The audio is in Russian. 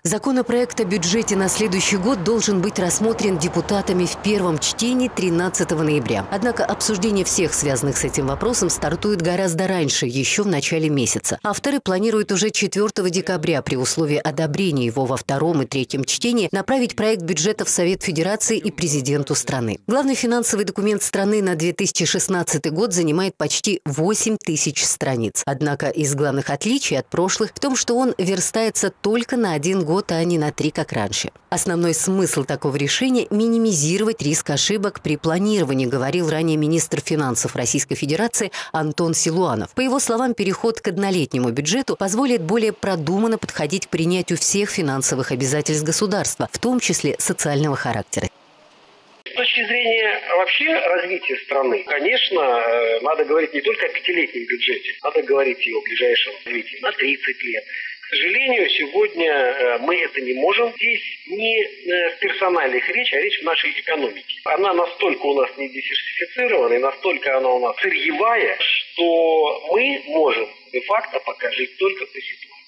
Законопроект о бюджете на следующий год должен быть рассмотрен депутатами в первом чтении 13 ноября. Однако обсуждение всех связанных с этим вопросом стартует гораздо раньше, еще в начале месяца. Авторы планируют уже 4 декабря при условии одобрения его во втором и третьем чтении направить проект бюджета в Совет Федерации и президенту страны. Главный финансовый документ страны на 2016 год занимает почти 8 тысяч страниц. Однако из главных отличий от прошлых в том, что он верстается только на 1 год, а не на 3, как раньше. Основной смысл такого решения – минимизировать риск ошибок при планировании, говорил ранее министр финансов Российской Федерации Антон Силуанов. По его словам, переход к однолетнему бюджету позволит более продуманно подходить к принятию всех финансовых обязательств государства, в том числе социального характера. С точки зрения вообще развития страны, конечно, надо говорить не только о 5-летнем бюджете, надо говорить и о ближайшем развитии на 30 лет. К сожалению, сегодня мы это не можем. Здесь не в персональных речь, а речь в нашей экономике. Она настолько у нас не диверсифицирована, и настолько она у нас сырьевая, что мы можем де-факто пока жить только по ситуации.